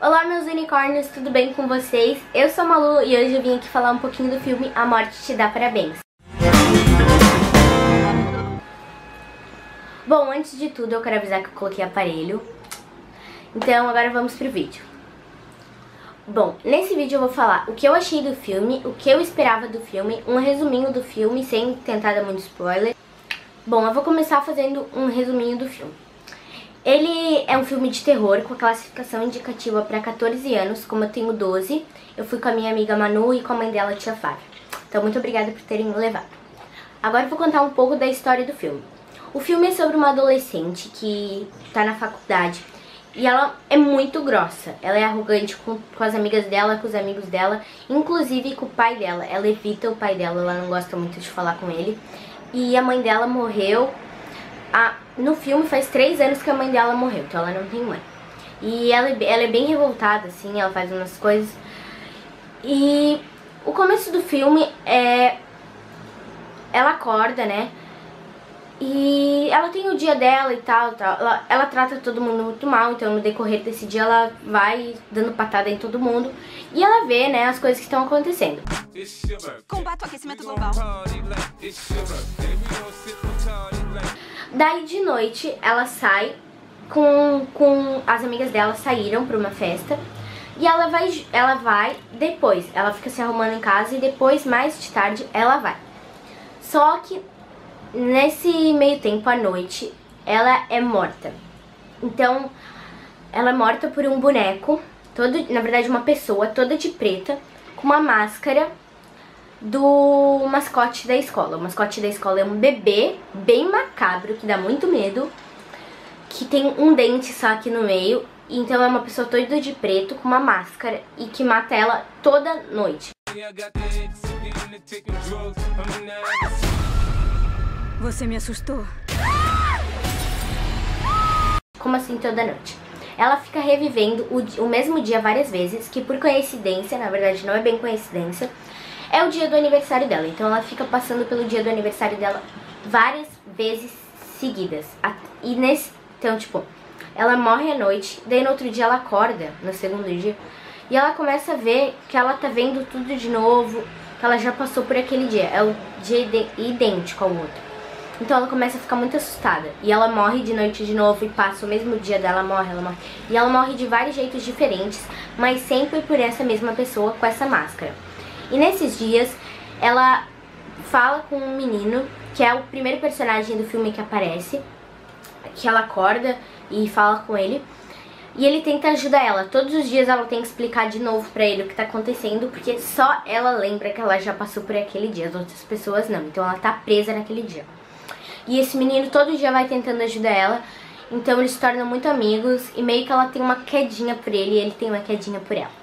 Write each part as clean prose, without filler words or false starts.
Olá meus unicórnios, tudo bem com vocês? Eu sou a Malu e hoje eu vim aqui falar um pouquinho do filme A Morte Te Dá Parabéns. Bom, antes de tudo eu quero avisar que eu coloquei aparelho. Então agora vamos pro vídeo. Bom, nesse vídeo eu vou falar o que eu achei do filme, o que eu esperava do filme, um resuminho do filme sem tentar dar muito spoiler. Bom, eu vou começar fazendo um resuminho do filme. Ele é um filme de terror com a classificação indicativa para 14 anos, como eu tenho 12. Eu fui com a minha amiga Manu e com a mãe dela, a tia Flávia. Então, muito obrigada por terem me levado. Agora eu vou contar um pouco da história do filme. O filme é sobre uma adolescente que tá na faculdade e ela é muito grossa. Ela é arrogante com as amigas dela, com os amigos dela, inclusive com o pai dela. Ela evita o pai dela, ela não gosta muito de falar com ele. E a mãe dela morreu... No filme faz 3 anos que a mãe dela morreu, então ela não tem mãe. E ela é bem revoltada, assim, ela faz umas coisas. E o começo do filme é... Ela acorda, né? E ela tem o dia dela e tal. Ela trata todo mundo muito mal, então no decorrer desse dia ela vai dando patada em todo mundo. E ela vê, né, as coisas que estão acontecendo. Combate o aquecimento global. Daí de noite ela sai com as amigas dela, saíram pra uma festa. E ela vai depois, ela fica se arrumando em casa e depois, mais de tarde, ela vai. Só que nesse meio tempo, à noite, ela é morta. Então, ela é morta por um boneco, na verdade uma pessoa toda de preta, com uma máscara do mascote da escola. O mascote da escola é um bebê bem macabro, que dá muito medo, que tem um dente só aqui no meio. Então é uma pessoa toda de preto com uma máscara e que mata ela toda noite. Você me assustou. Como assim toda noite? Ela fica revivendo o mesmo dia várias vezes, que por coincidência, na verdade não é bem coincidência, é o dia do aniversário dela. Então ela fica passando pelo dia do aniversário dela várias vezes seguidas. Então, tipo, ela morre à noite, daí no outro dia ela acorda, no segundo dia, e ela começa a ver que ela tá vendo tudo de novo, que ela já passou por aquele dia. É o dia idêntico ao outro. Então ela começa a ficar muito assustada. E ela morre de noite de novo e passa o mesmo dia dela, ela morre. E ela morre de vários jeitos diferentes, mas sempre por essa mesma pessoa com essa máscara. E nesses dias, ela fala com um menino, que é o primeiro personagem do filme que aparece, que ela acorda e fala com ele. E ele tenta ajudar ela. Todos os dias ela tem que explicar de novo pra ele o que tá acontecendo, porque só ela lembra que ela já passou por aquele dia, as outras pessoas não. Então ela tá presa naquele dia. E esse menino todo dia vai tentando ajudar ela, então eles se tornam muito amigos e meio que ela tem uma quedinha por ele e ele tem uma quedinha por ela.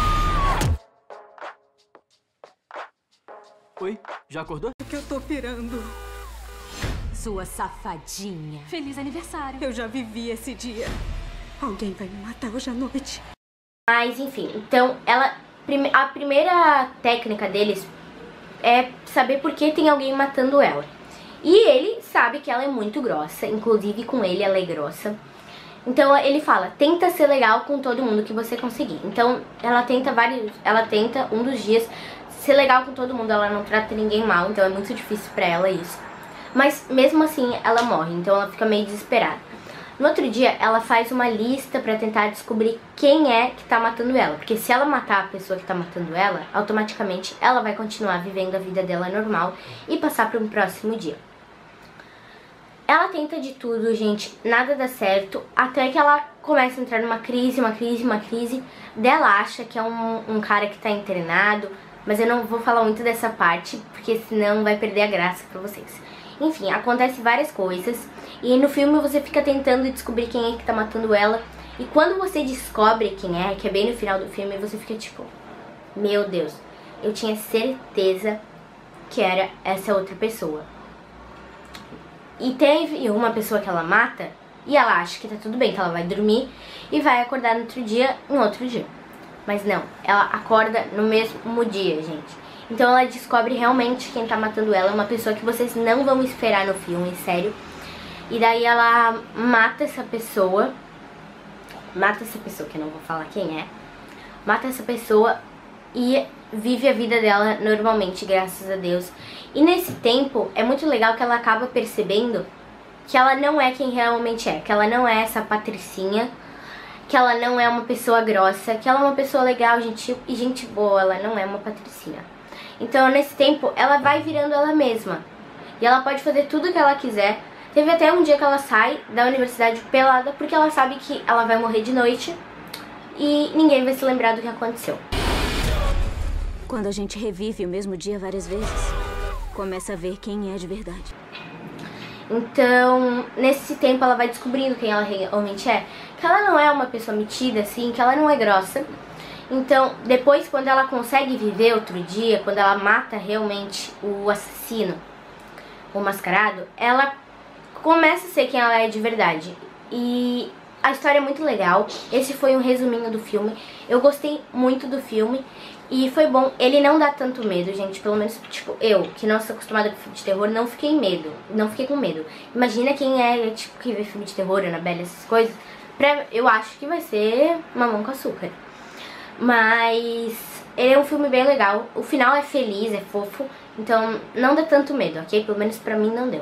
Oi, já acordou? O que eu tô pirando? Sua safadinha. Feliz aniversário. Eu já vivi esse dia. Alguém vai me matar hoje à noite. Mas enfim, então a primeira técnica deles é saber por que tem alguém matando ela. E ele sabe que ela é muito grossa, inclusive com ele ela é grossa. Então ele fala, tenta ser legal com todo mundo que você conseguir. Então ela tenta um dos dias ser legal com todo mundo, ela não trata ninguém mal, então é muito difícil pra ela isso. Mas mesmo assim ela morre, então ela fica meio desesperada. No outro dia ela faz uma lista pra tentar descobrir quem é que tá matando ela. Porque se ela matar a pessoa que tá matando ela, automaticamente ela vai continuar vivendo a vida dela normal e passar para um próximo dia. Ela tenta de tudo, gente, nada dá certo, até que ela começa a entrar numa crise. Dela acha que é um cara que tá internado, mas eu não vou falar muito dessa parte, porque senão vai perder a graça pra vocês. Enfim, acontece várias coisas, e no filme você fica tentando descobrir quem é que tá matando ela, e quando você descobre quem é, que é bem no final do filme, você fica tipo, meu Deus, eu tinha certeza que era essa outra pessoa. E teve uma pessoa que ela mata e ela acha que tá tudo bem, que ela vai dormir e vai acordar no outro dia, em outro dia. Mas não, ela acorda no mesmo dia, gente. Então ela descobre realmente quem tá matando ela, uma pessoa que vocês não vão esperar no filme, sério. E daí ela mata essa pessoa mata essa pessoa, que eu não vou falar quem é, mata essa pessoa e vive a vida dela normalmente, graças a Deus. E nesse tempo é muito legal que ela acaba percebendo que ela não é quem realmente é, que ela não é essa patricinha, que ela não é uma pessoa grossa, que ela é uma pessoa legal, gentil e gente boa, ela não é uma patricinha. Então nesse tempo ela vai virando ela mesma e ela pode fazer tudo o que ela quiser. Teve até um dia que ela sai da universidade pelada porque ela sabe que ela vai morrer de noite e ninguém vai se lembrar do que aconteceu. Quando a gente revive o mesmo dia várias vezes, começa a ver quem é de verdade. Então, nesse tempo ela vai descobrindo quem ela realmente é. Que ela não é uma pessoa metida, assim, que ela não é grossa. Então, depois, quando ela consegue viver outro dia, quando ela mata realmente o assassino, o mascarado, ela começa a ser quem ela é de verdade. E a história é muito legal. Esse foi um resuminho do filme. Eu gostei muito do filme e foi bom. Ele não dá tanto medo, gente. Pelo menos, tipo, eu, que não sou acostumada com filme de terror, não fiquei com medo. Imagina quem é, tipo, que vê filme de terror, Annabelle, essas coisas. Eu acho que vai ser Mamão com Açúcar. Mas ele é um filme bem legal. O final é feliz, é fofo. Então não dá tanto medo, ok? Pelo menos pra mim não deu.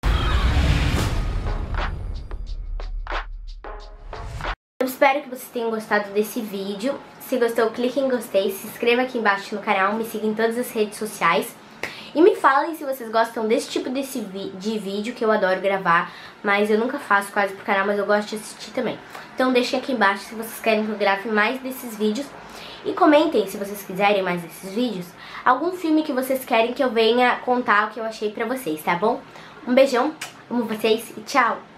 Eu espero que vocês tenham gostado desse vídeo. Se gostou, clique em gostei, se inscreva aqui embaixo no canal, me siga em todas as redes sociais. E me falem se vocês gostam desse tipo de vídeo, que eu adoro gravar, mas eu nunca faço quase pro canal, mas eu gosto de assistir também. Então deixem aqui embaixo se vocês querem que eu grave mais desses vídeos. E comentem, se vocês quiserem mais desses vídeos, algum filme que vocês querem que eu venha contar o que eu achei pra vocês, tá bom? Um beijão, amo vocês e tchau!